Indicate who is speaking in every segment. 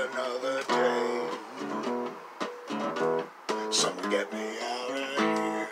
Speaker 1: another day. Someone get me out of here.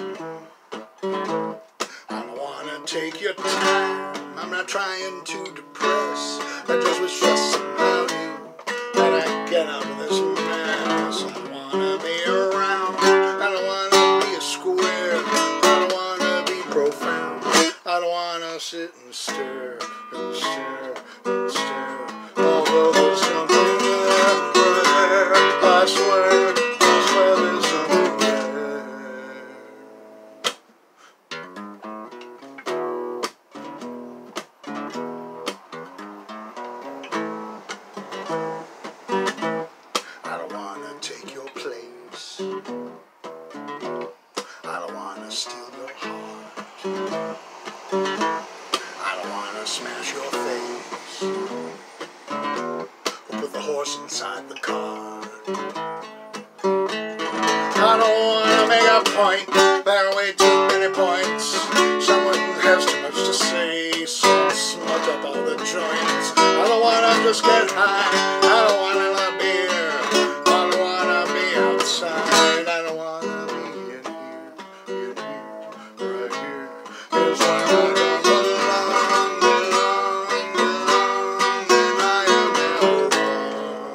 Speaker 1: I don't wanna take your time. I'm not trying to depress. I just was stressing about you. But I get out of this mess. I don't wanna be around. I don't wanna be a square. I don't wanna be profound. I don't wanna sit and stare and stare and stare. Although there's something there, right there. I swear there's something there. I don't wanna take your place. I don't wanna steal your heart. I don't wanna smash your face. Or put the horse inside the car. I don't wanna make a point. There are way too many points. Someone has too much to say. Someone smudge up all the joints. I don't wanna just get high. I don't wanna love beer. I don't wanna be outside. I don't wanna be in here, right here. Here's where I don't belong, and I am never wrong.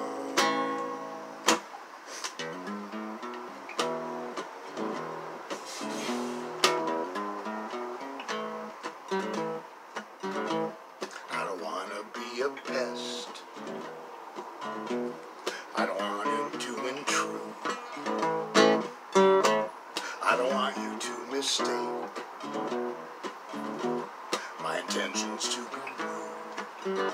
Speaker 1: I don't wanna be a pest. I don't want you to intrude. I don't want you to mistake my intentions to be rude.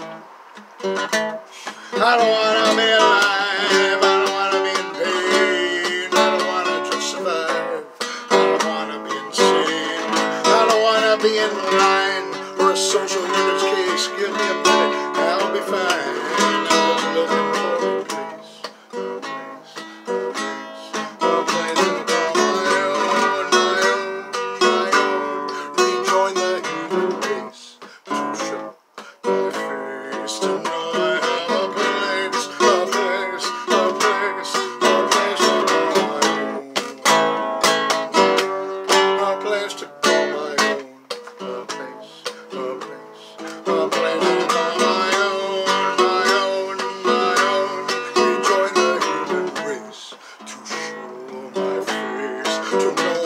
Speaker 1: I don't wanna be alive. I don't wanna be in pain. I don't wanna just survive. I don't wanna be insane. I don't wanna be in line for a social worker's case. Give me a minute, I'll be fine. I'm just looking for a place, a place to call my own, my own, my own. Rejoin the human race to show my face, to know I have a place, a place, a place, a place to call my own, a place to call my own, a place, a place, a place to call my own, my own, my own. Rejoin the human race to show my face, to know